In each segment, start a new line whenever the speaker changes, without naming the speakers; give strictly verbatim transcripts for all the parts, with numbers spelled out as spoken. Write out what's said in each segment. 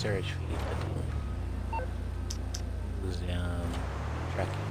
storage feed tadi. Terus yang tracking.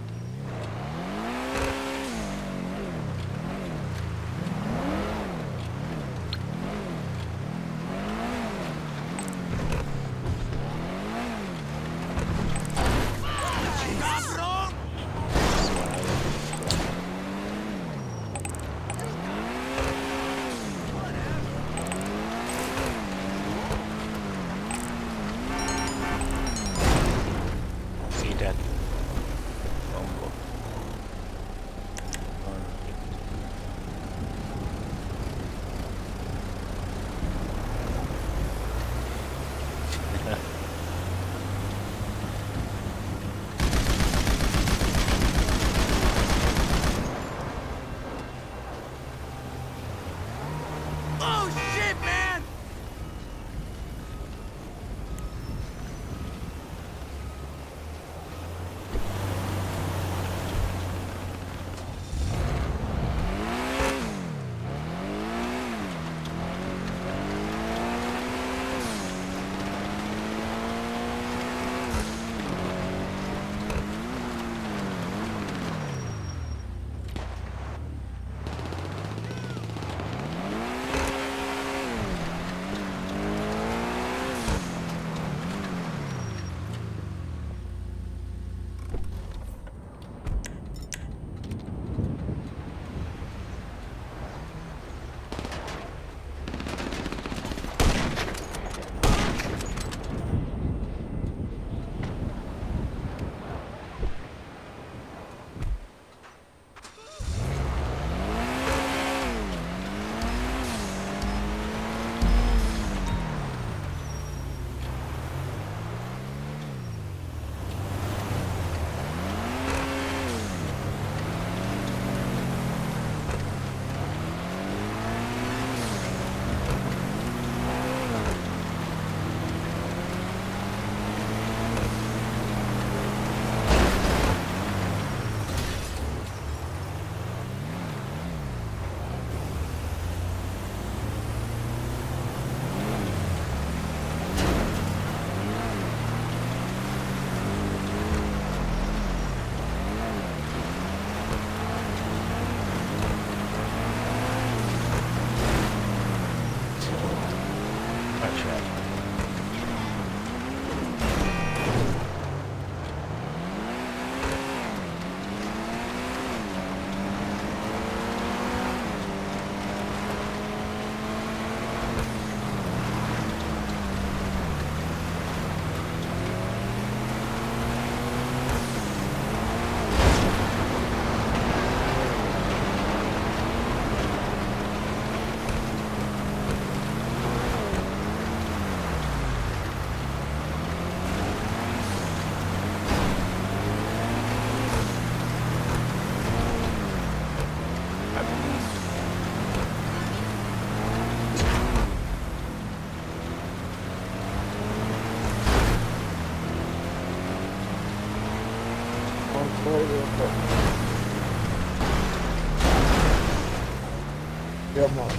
Come on.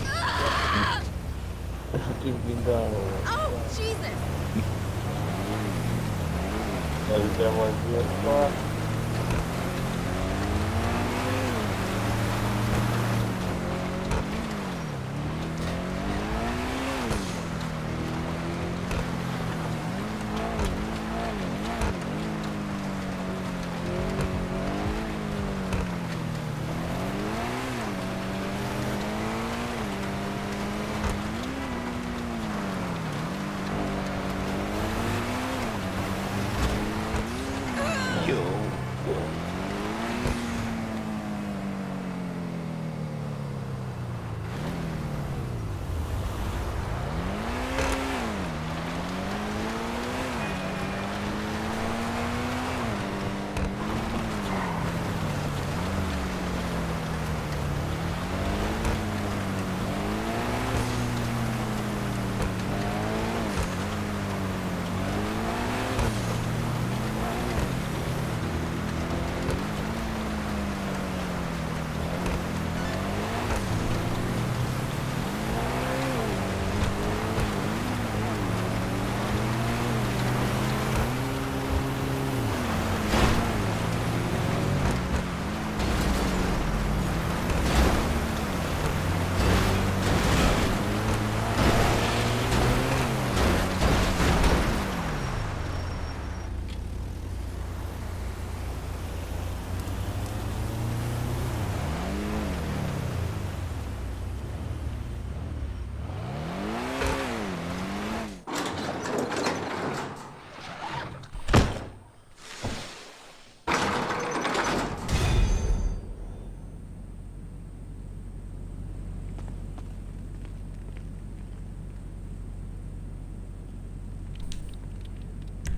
You've been down.
Oh, Jesus!
Is that one good spot?
Yo.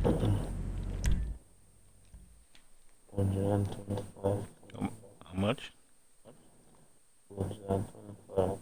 one hundred twenty-five.
Um, how much?
one hundred twenty-five.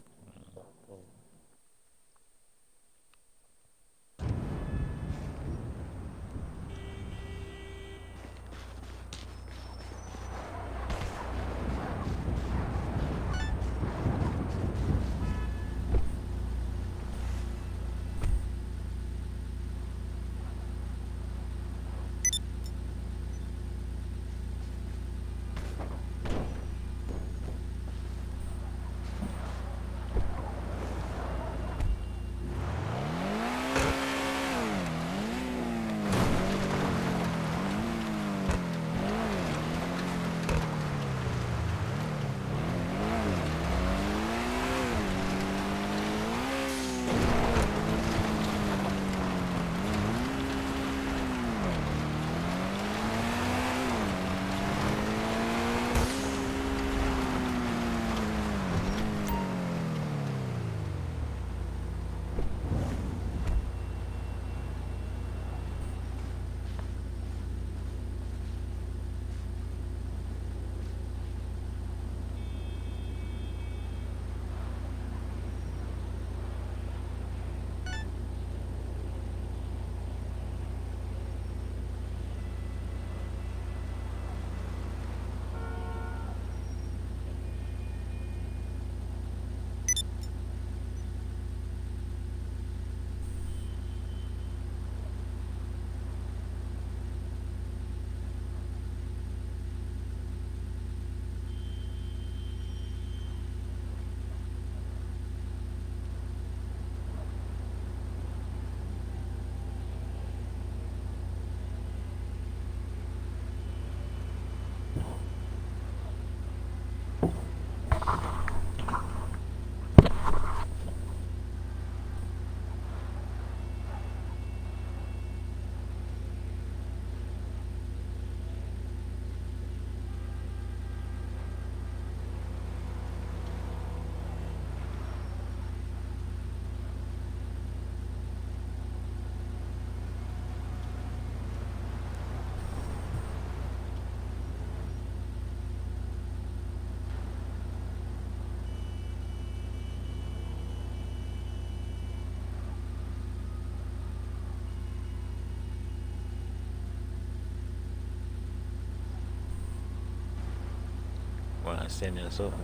Well, I send this up.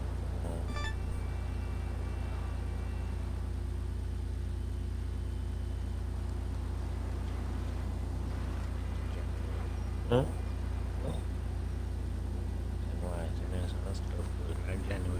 Huh?
Why is it some stuff for like January?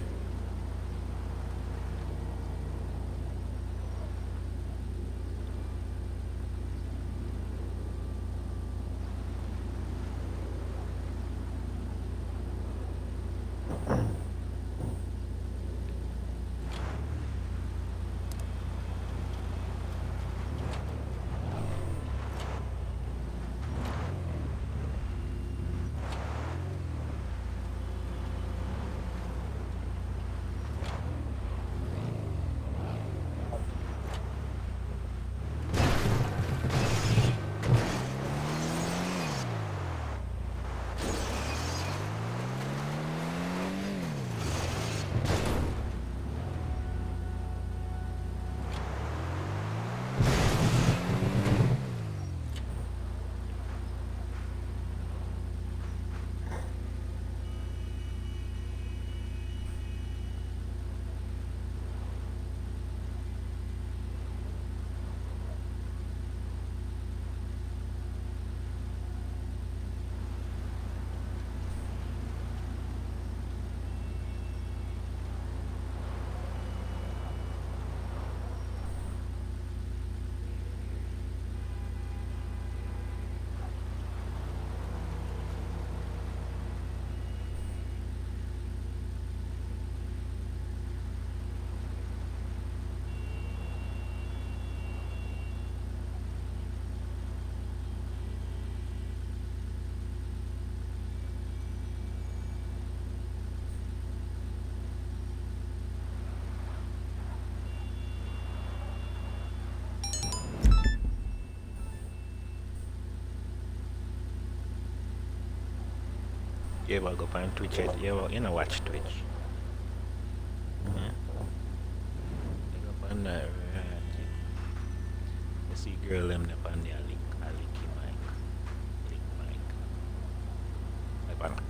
You ever go on Twitch yet? You ever, you know, watch Twitch? Yeah? You go on that, right? You see girl them up on there, lick, a licky mic. Lick mic. Like on.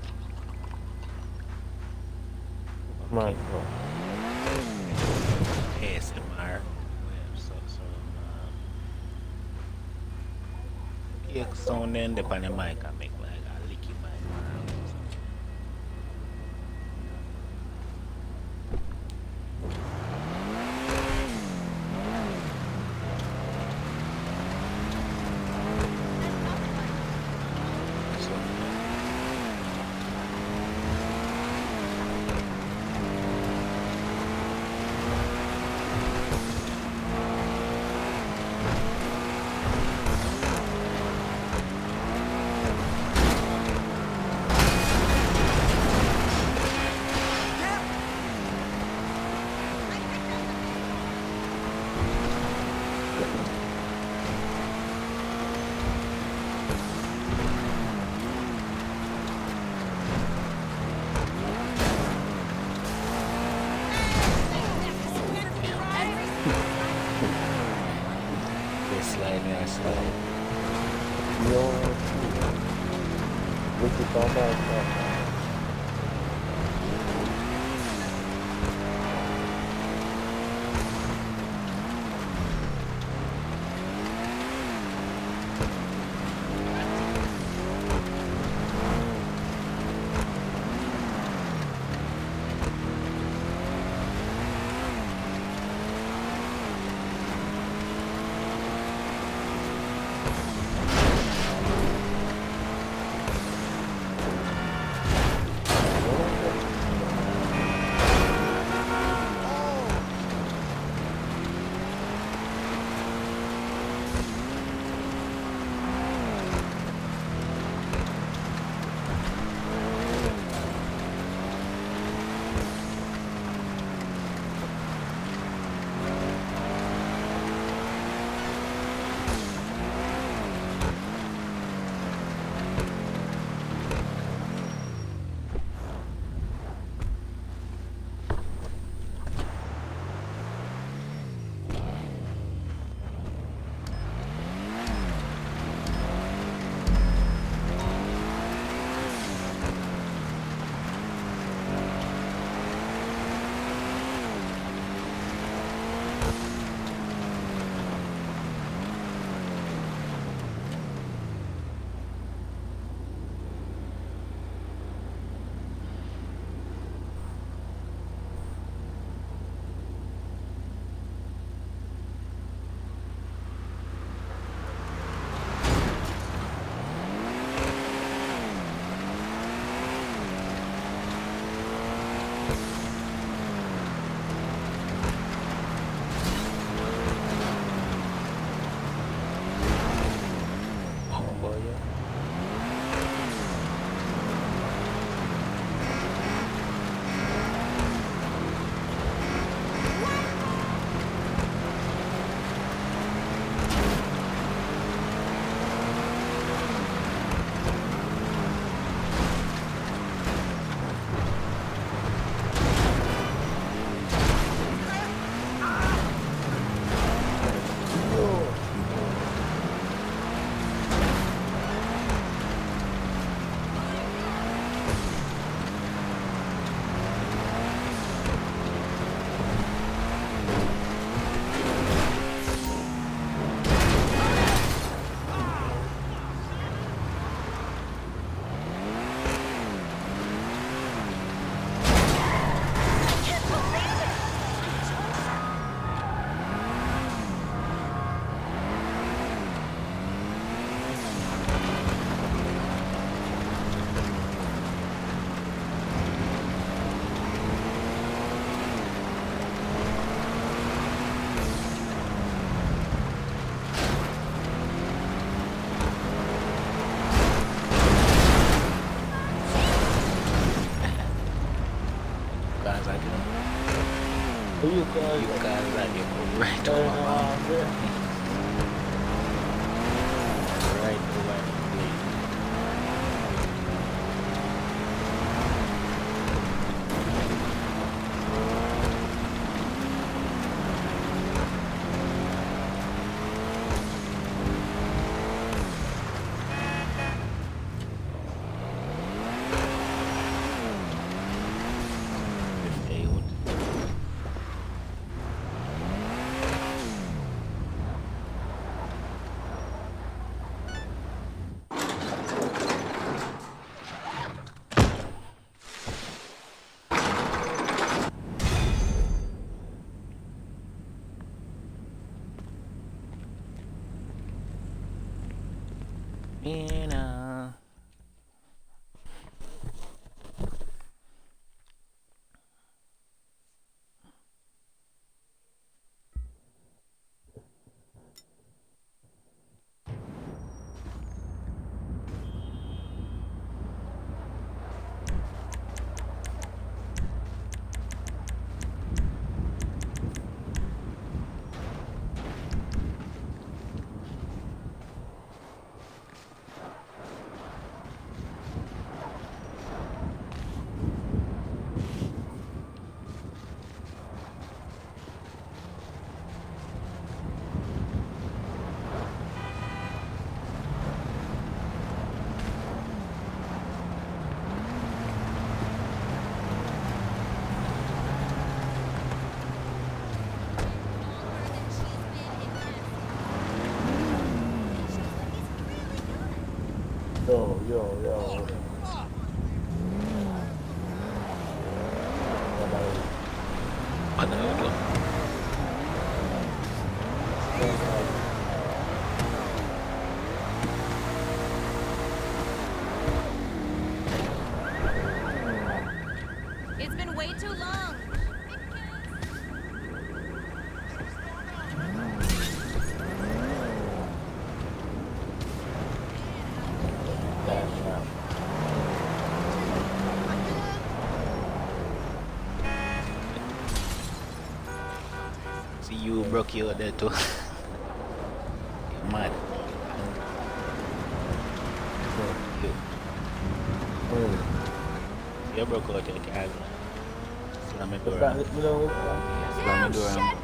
My
Okay.
God.
A S M R. Well, so, so, um, cake sound then up on the mic and make like a licky mic. So, they slide and slide.
Yo, look at all that.
Oh boy, yeah. Guys, I
Who you
You
guys?
guys like it right
Turn
over my
around there.
right over my me now.
Yo, yo, yo.
Ano ito?
It's been way too long.
See you broke you out there too. You're mad. You, you broke out your car. Slam the door.
Basta, you know,
Slam the door. and-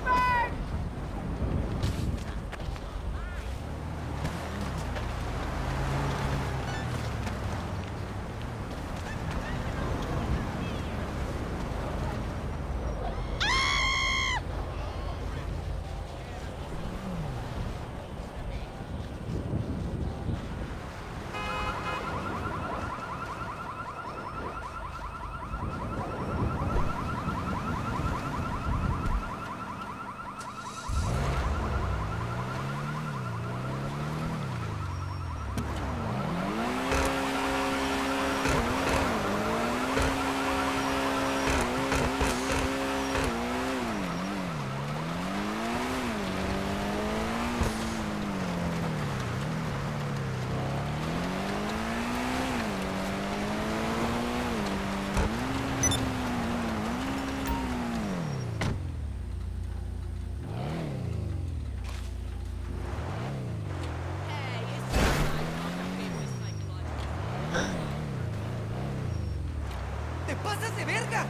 ¡Te pasas de verga!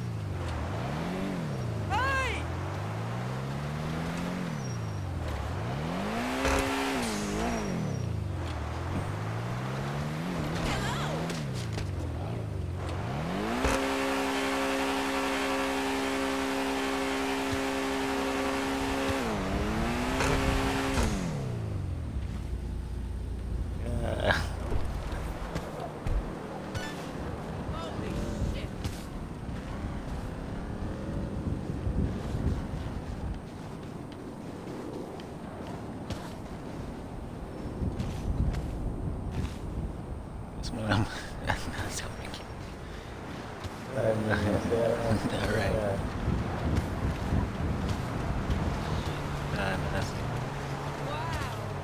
¡Ay!
Yeah.
Holy shit.
This one I'm that's how we keep.
and,
Alright.
yeah.
Nah, that's
Wow.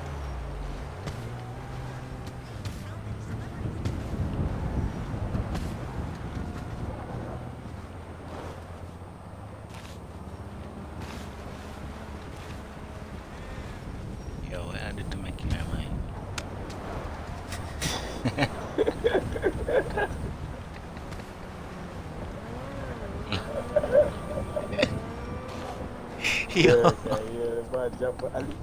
yo, I did to make you mind.
Yeah,
Yo.
yeah, yeah, but jump Ali.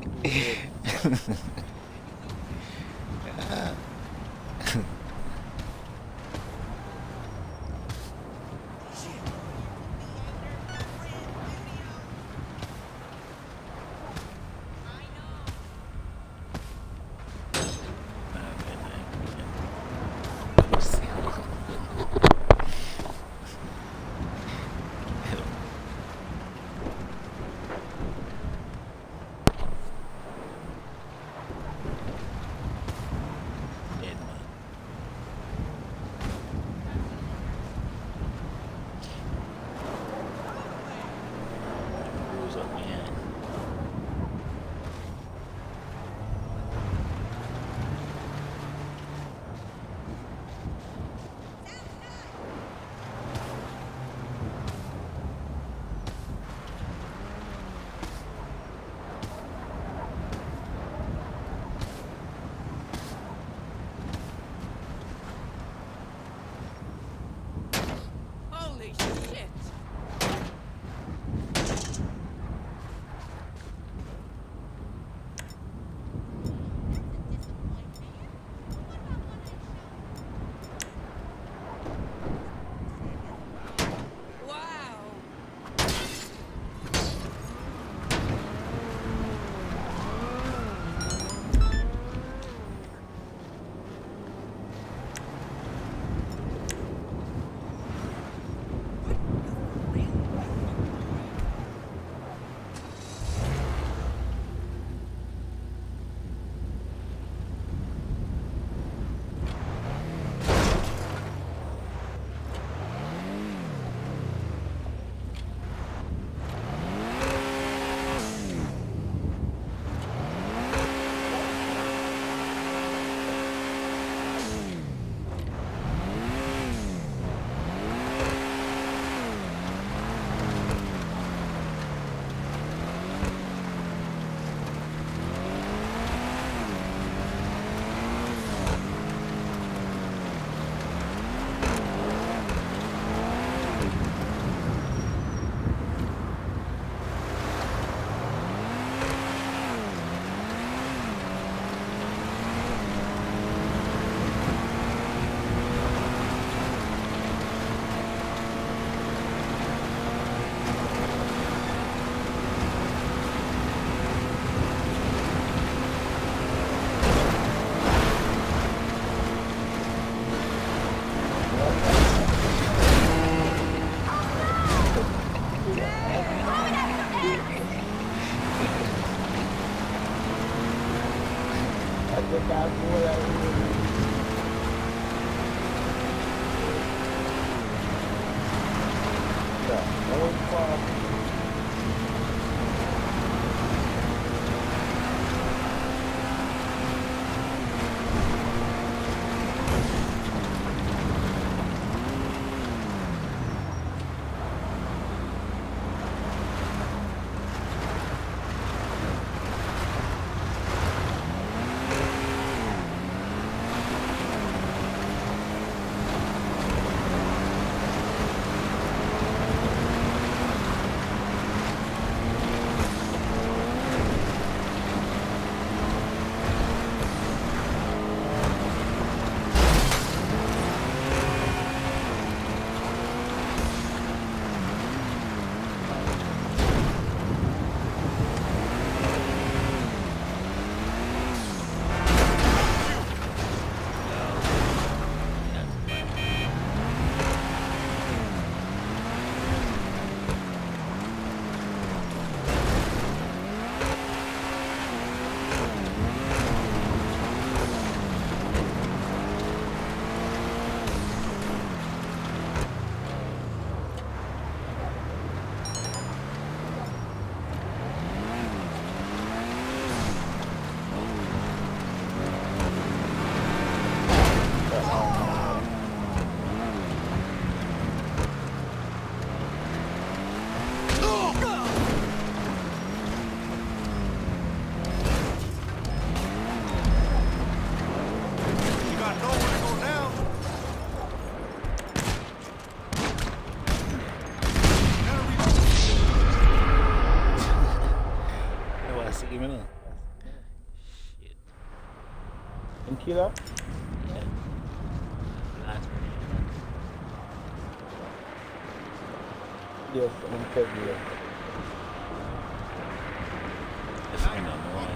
Get that boy out of here. Yeah, no one's far. Killer?
Yeah. Last one.
Yes, I'm February.
If I know more.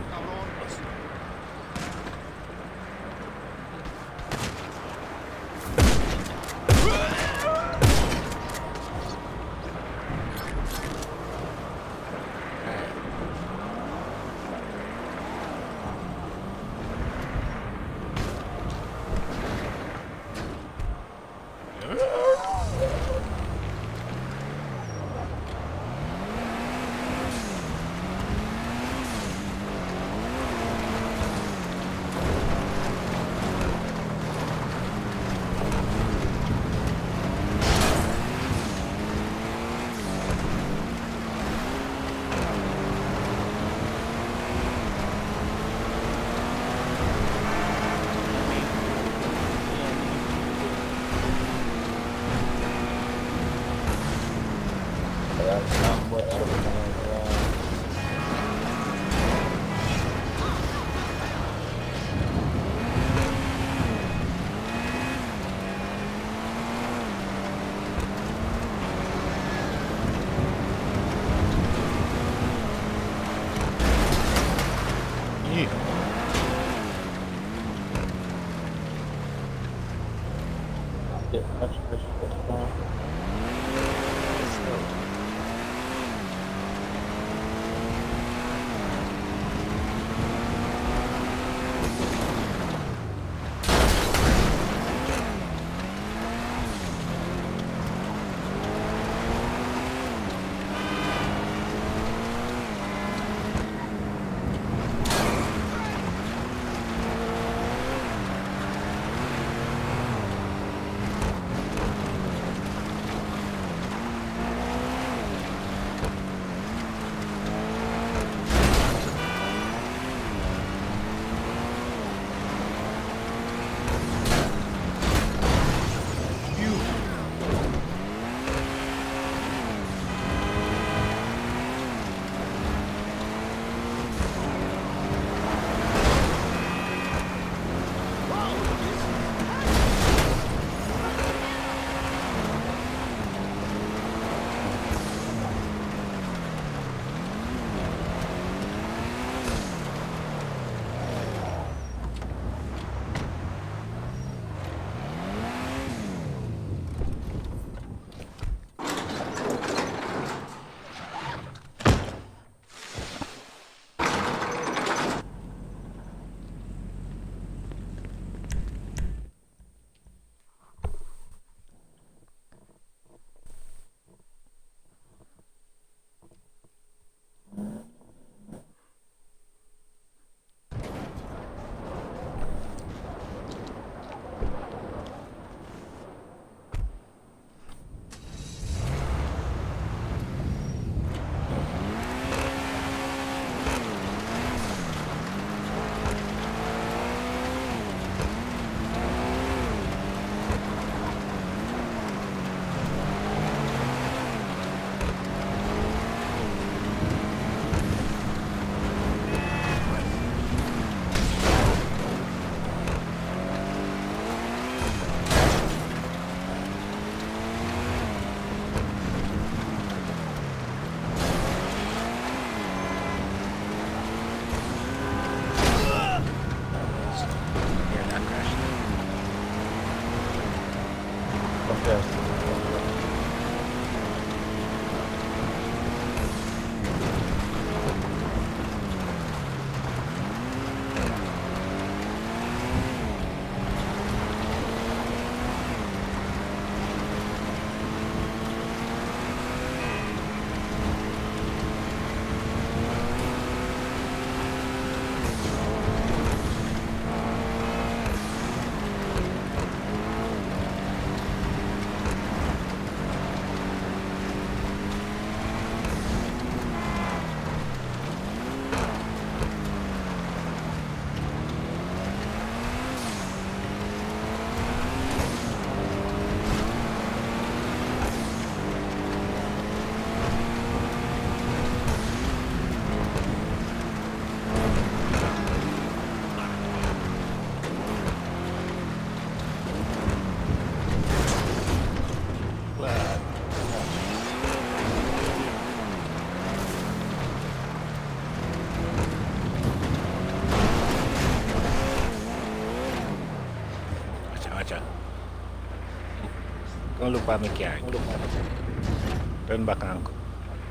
Come look at me car. Turn back and come.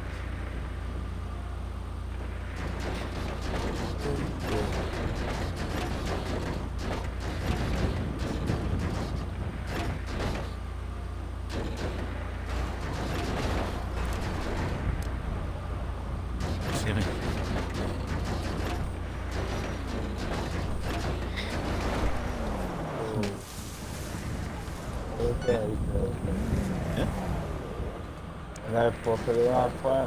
See me?
Okay, okay.
Yeah?
And I pop it on fire.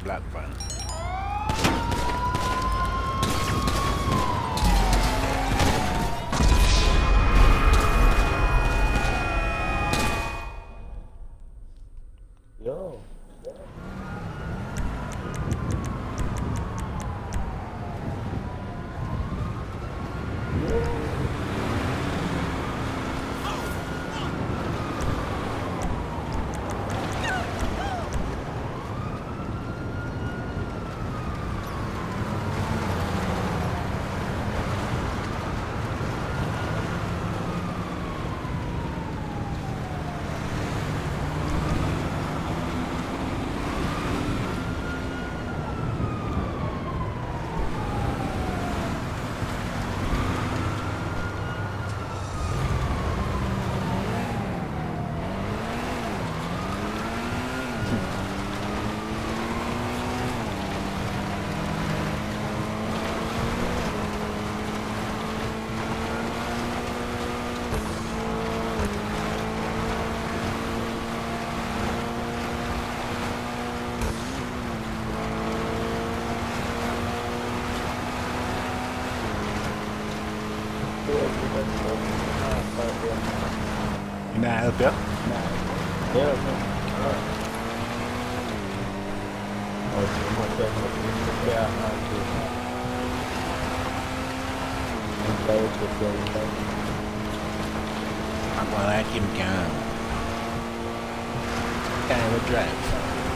black van.
Yo.
Can I help you?
Yeah, oh, so much of yeah,
I'm gonna like him can. Can we drive?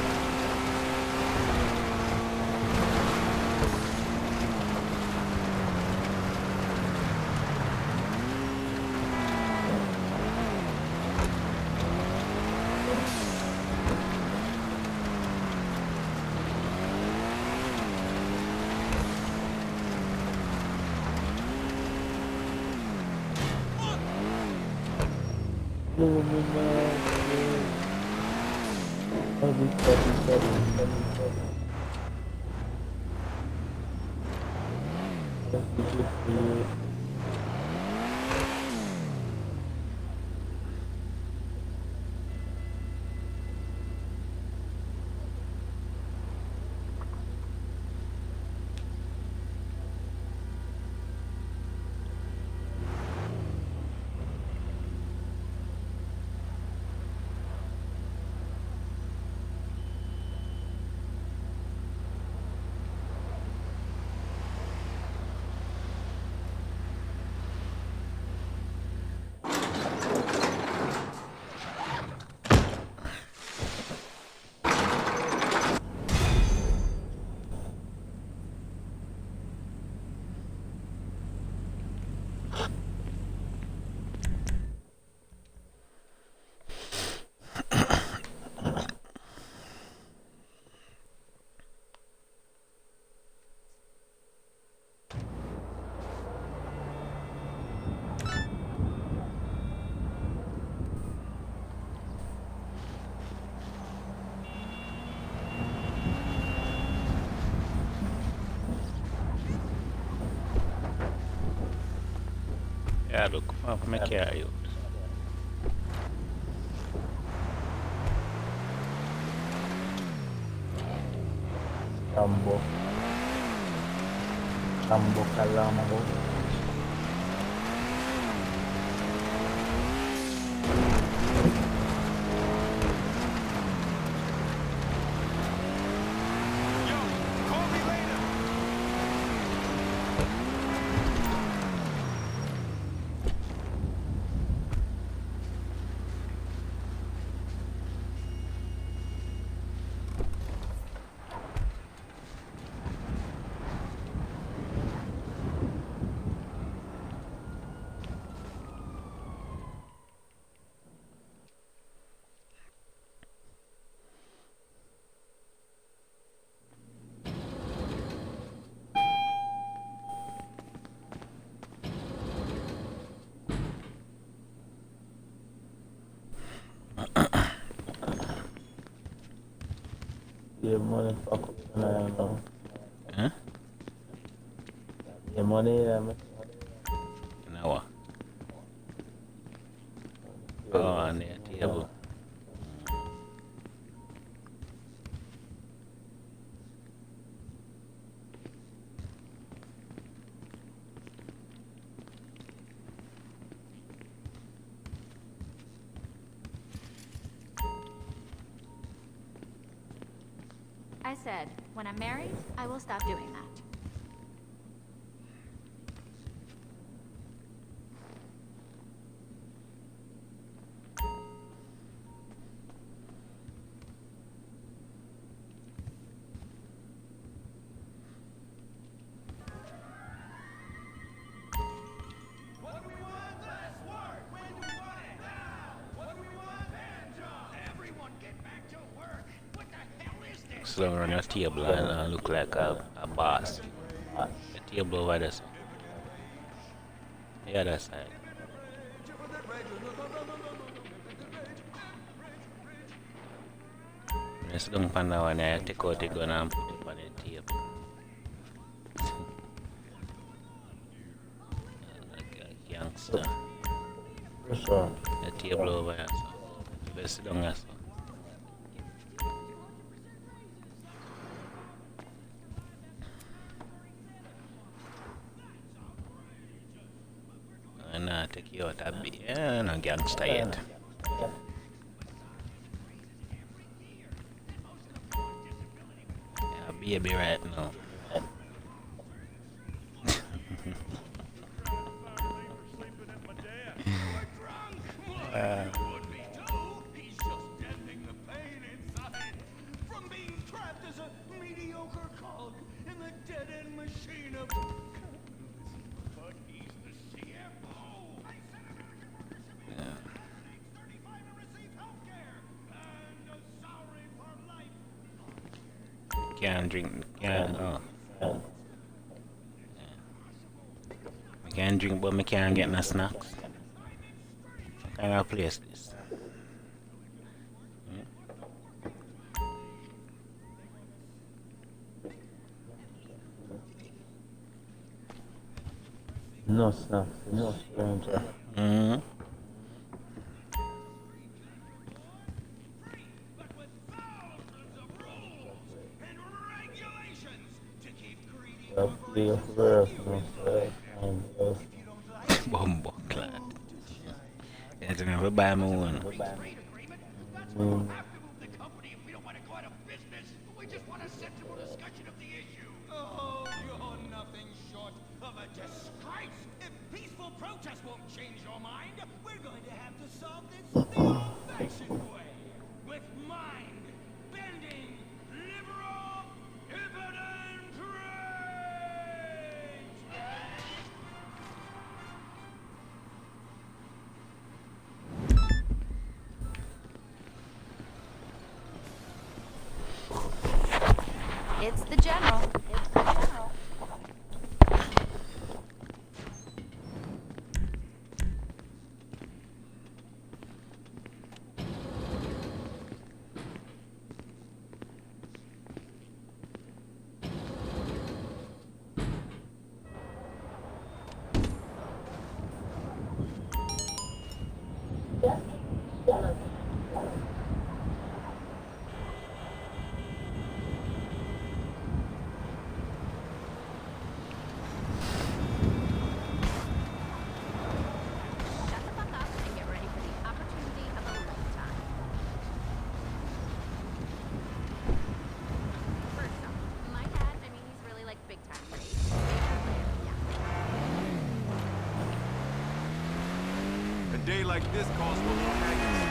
Yeah, look, come on, make care you.
Tambo. Tambo Calambo. Your money fuck up and I know.
Huh?
Your money, um,
Now what? Oh, on the table.
I said, when I'm married, I will stop doing that.
Slow on your table and uh, look like a, a boss. The table over there. The other side. Just don't pan that one there, take out the gun and put it on the table. Like a gangster.
For sure.
The table over there, so you better sit down there, so. Nah, take you out a bit. Yeah, no gangster yet. Yeah, baby right now. uh,
He's just deadening the pain inside from being trapped as a mediocre cog in the dead-end machine of but he's the C F O. I said American workers should be
yeah.
thirty-five and receive health care and a salary for life.
Can't drink, can't, oh. Yeah. I can drink, but I can't get no snacks. What kind of place this? Hmm?
No snacks, no stranger.
Mm-hmm.
But with thousands of rules and regulations to keep greedy
That play of verse, no stress, and yes.
Bumbo clad. Yeah, to never buy me one.
trade agreement. That's why
Mm.
we'll have to move the company if we don't want to go out of business. We just want a sensible discussion of the issue. Oh, you're nothing short of a disgrace. If peaceful protest won't change your mind, we're going to have to solve this the old-fashioned way. With mind-bending, liberal, impotent rage.
It's the general. It's the general. Shut the fuck up and get ready for the opportunity of a lifetime. First off, my dad, I mean, he's really like big time rich. Yeah.
A day like this calls for more agony.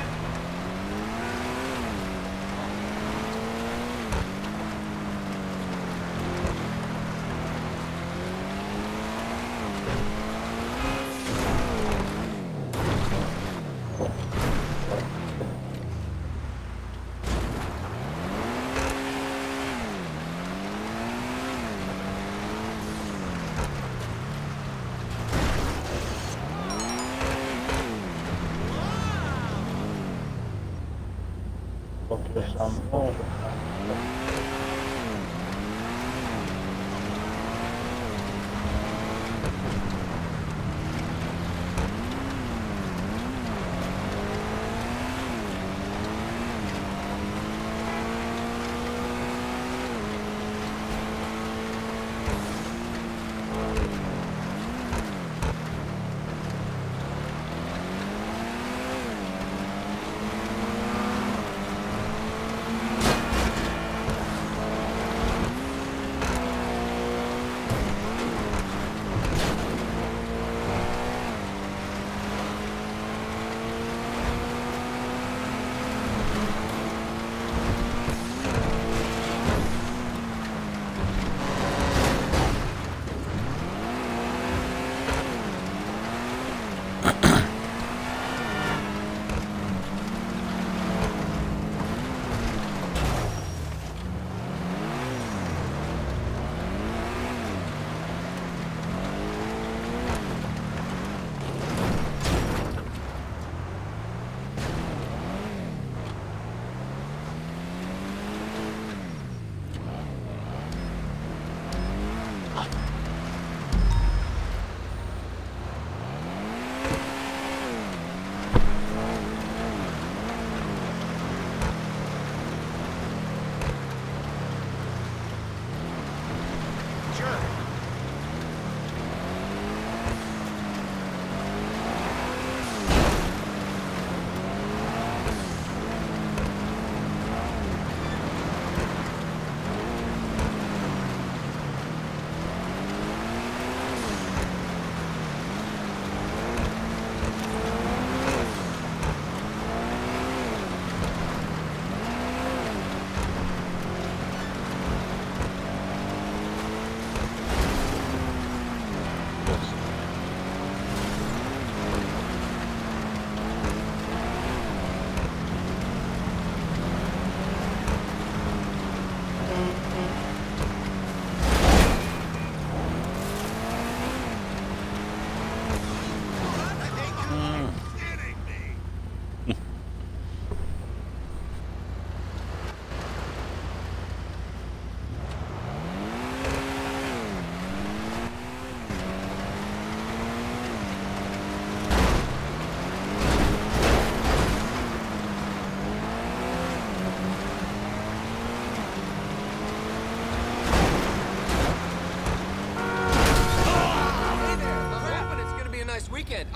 Okay, shampoo.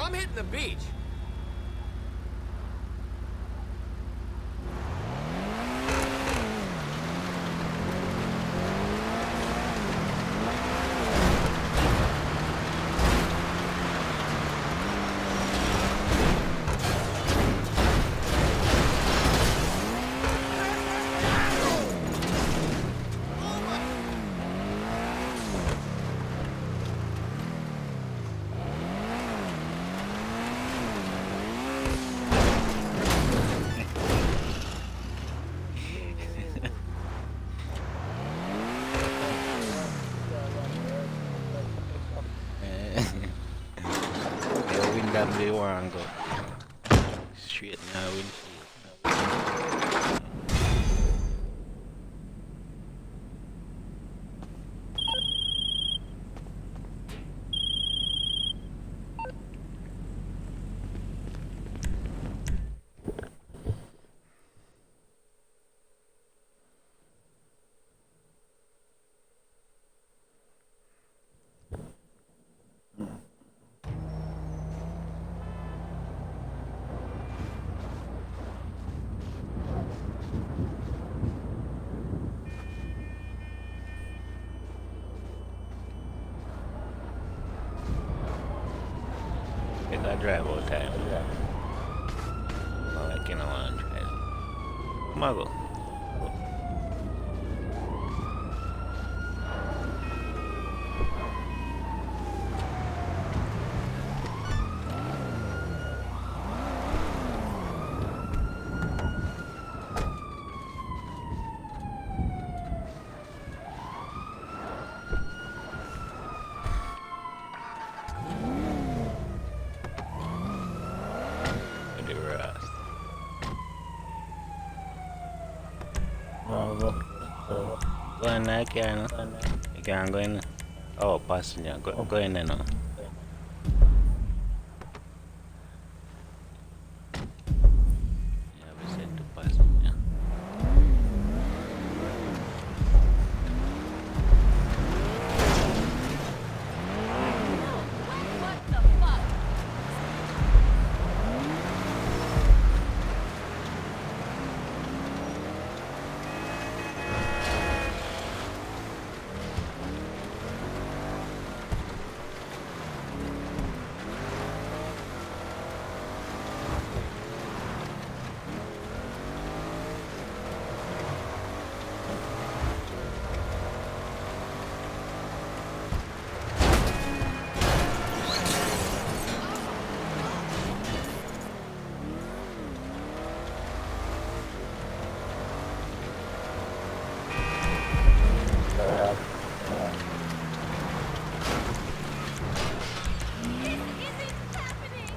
I'm hitting the beach.
Yeah, wind up the one go. Straight now windshield. You gotta drive all the time. Not like you don't want to drive. Come on, go. The rust.
Bravo.
Go in there, can you can go in. Oh, passenger, go, go in there now. Yeah, we said to passenger.
What the fuck? This isn't happening.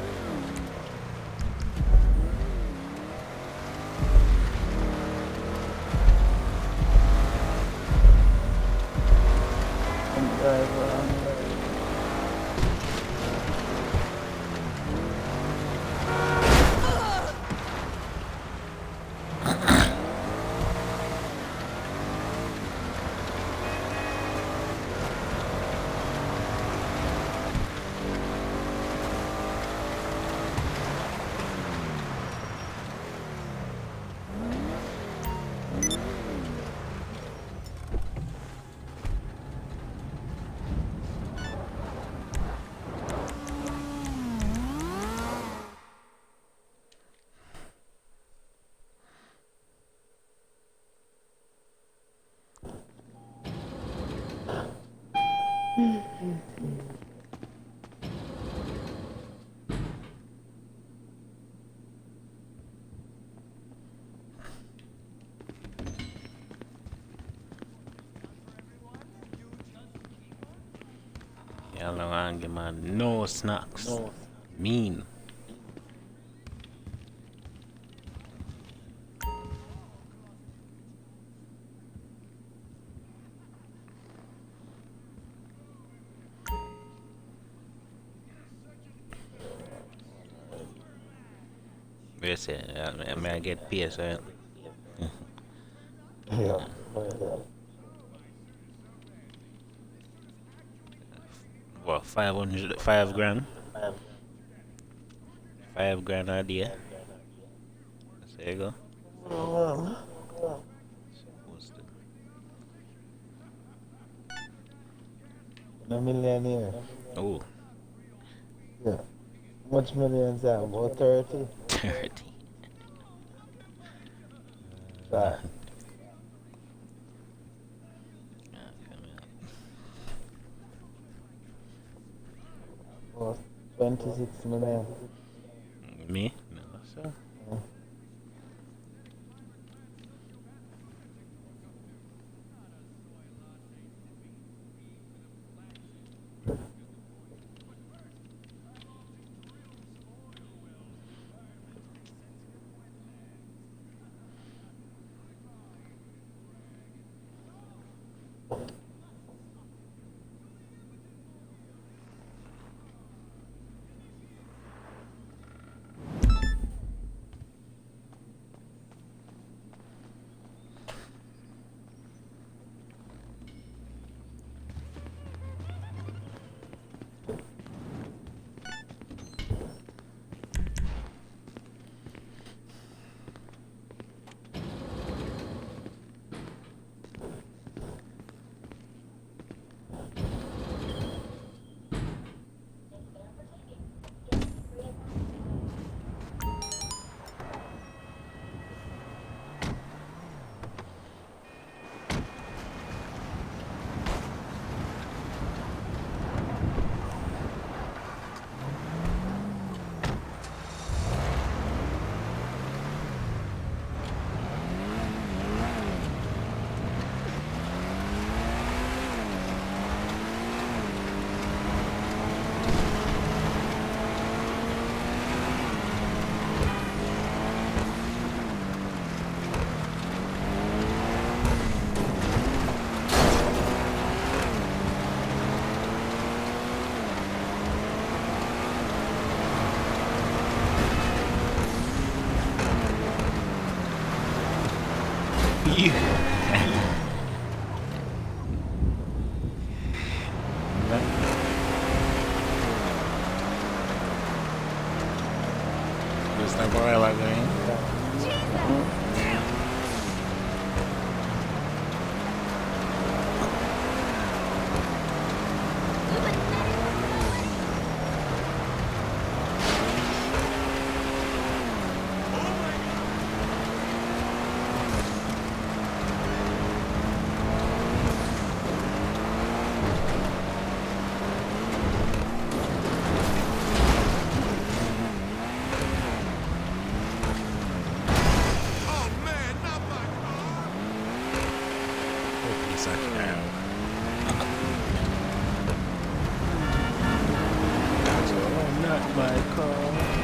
Y'all know I don't give man no snacks. No. Mean. What you say? I, I mean, I get paid, so
Yeah.
what, five hundred, five grand? five grand a day. There you go. Supposed to.
A millionaire.
Oh,
Yeah. Much millions are about thirty.
thirty.
Right. About twenty-six million.
Me? No, sir. You. Gusto ko kaya gawin.
Oh man, not my car!
Piece of crap. Oh, not my car.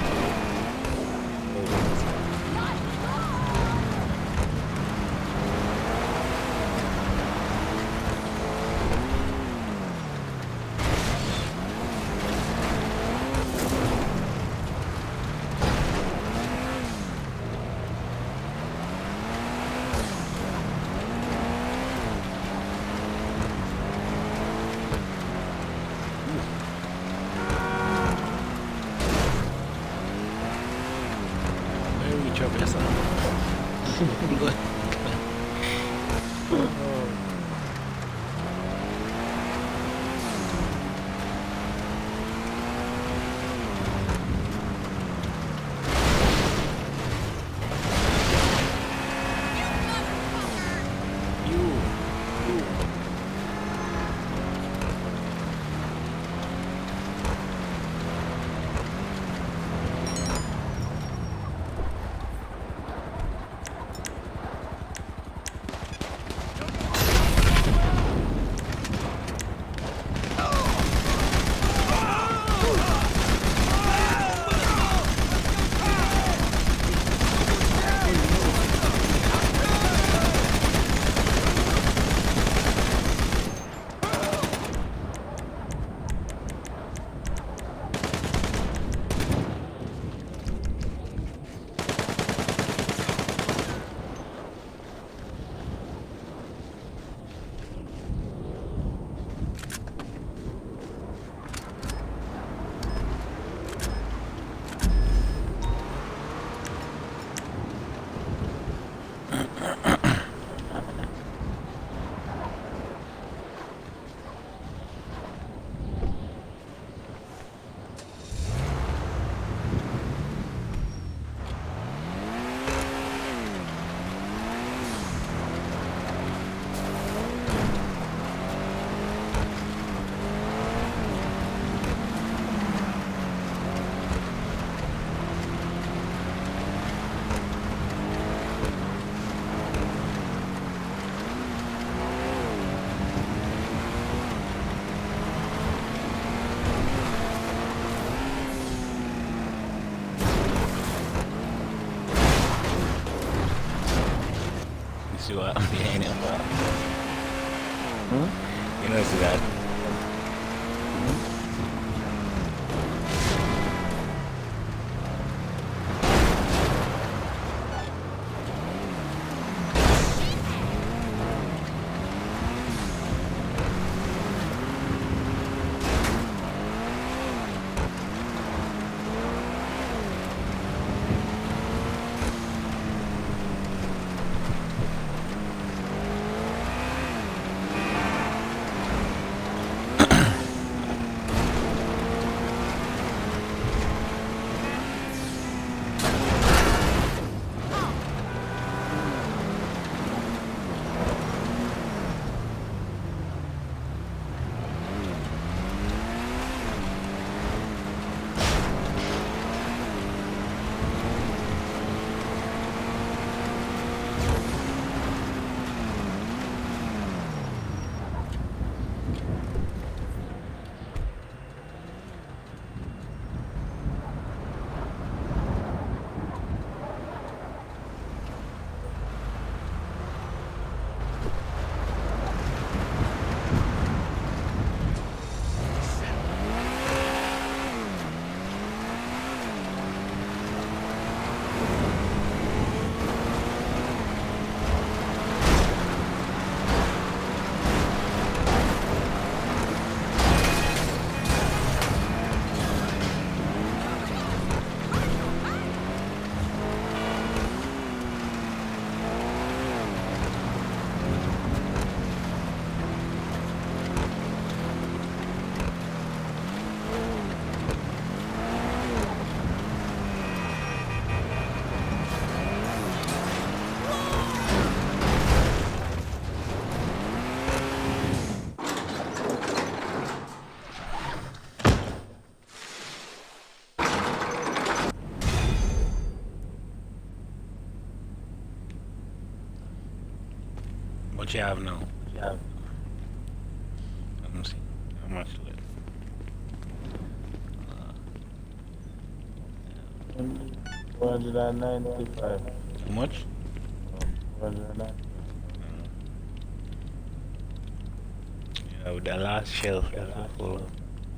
You know, see that? What you have now? You have. Let me see. How much left?
one hundred ninety-five.
How much?
one hundred ninety.
Yeah, with the last shelf.
The last
full.
shelf.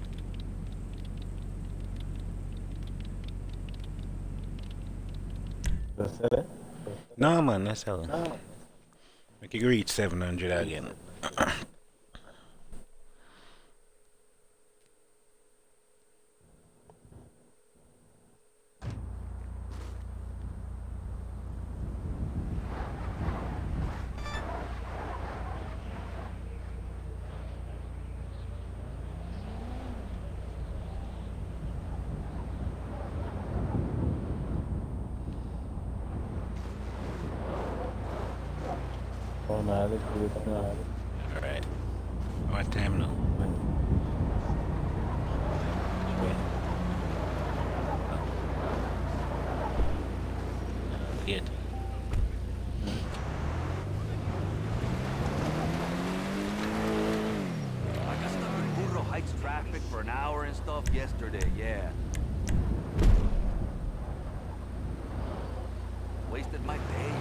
Just sell it?
No, man, that's selling.
No.
We can reach seven hundred again.
Oh, no, this is not.
Alright. What time now? Eight.
I got stuck in Burro Heights traffic for an hour and stuff yesterday, yeah. Wasted my day